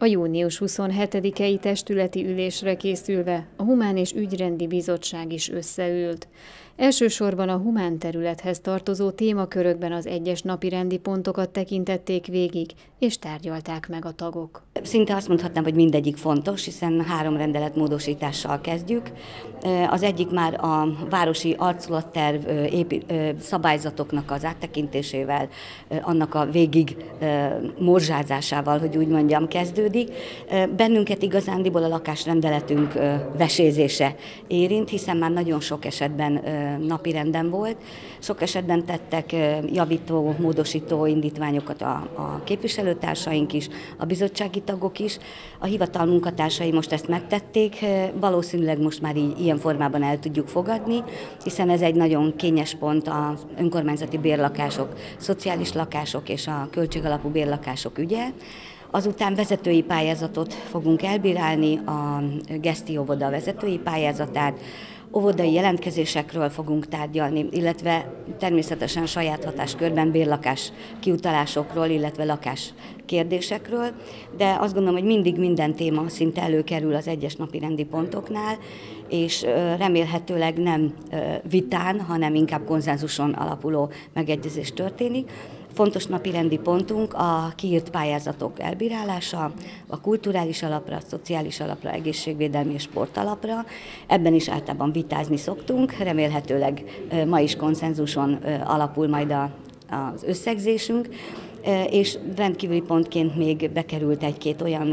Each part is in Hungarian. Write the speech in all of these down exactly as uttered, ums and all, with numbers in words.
A június huszonhetedikei testületi ülésre készülve a Humán és Ügyrendi Bizottság is összeült. Elsősorban a humán területhez tartozó témakörökben az egyes napirendi pontokat tekintették végig, és tárgyalták meg a tagok. Szinte azt mondhatnám, hogy mindegyik fontos, hiszen három rendelet módosítással kezdjük. Az egyik már a városi arculatterv szabályzatoknak az áttekintésével, annak a végig morzsázásával, hogy úgy mondjam, kezdődik. Bennünket igazándiból a lakásrendeletünk vesézése érint, hiszen már nagyon sok esetben napirenden volt. Sok esetben tettek javító, módosító indítványokat a, a képviselőtársaink is, a bizottsági tagok is. A hivatal munkatársai most ezt megtették, valószínűleg most már így ilyen formában el tudjuk fogadni, hiszen ez egy nagyon kényes pont az önkormányzati bérlakások, szociális lakások és a költségalapú bérlakások ügye. Azután vezetői pályázatot fogunk elbírálni, a Geszti óvoda vezetői pályázatát, óvodai jelentkezésekről fogunk tárgyalni, illetve természetesen saját hatáskörben bérlakás kiutalásokról, illetve lakás kérdésekről, de azt gondolom, hogy mindig minden téma szinte előkerül az egyes napirendi pontoknál, és remélhetőleg nem vitán, hanem inkább konszenzuson alapuló megegyezés történik. Fontos napirendi pontunk a kiírt pályázatok elbírálása, a kulturális alapra, a szociális alapra, egészségvédelmi és sportalapra. Ebben is általában vitázni szoktunk, remélhetőleg ma is konszenzuson alapul majd a, az összegzésünk, és rendkívüli pontként még bekerült egy-két olyan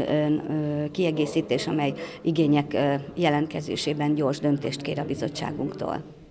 kiegészítés, amely igények jelentkezésében gyors döntést kér a bizottságunktól.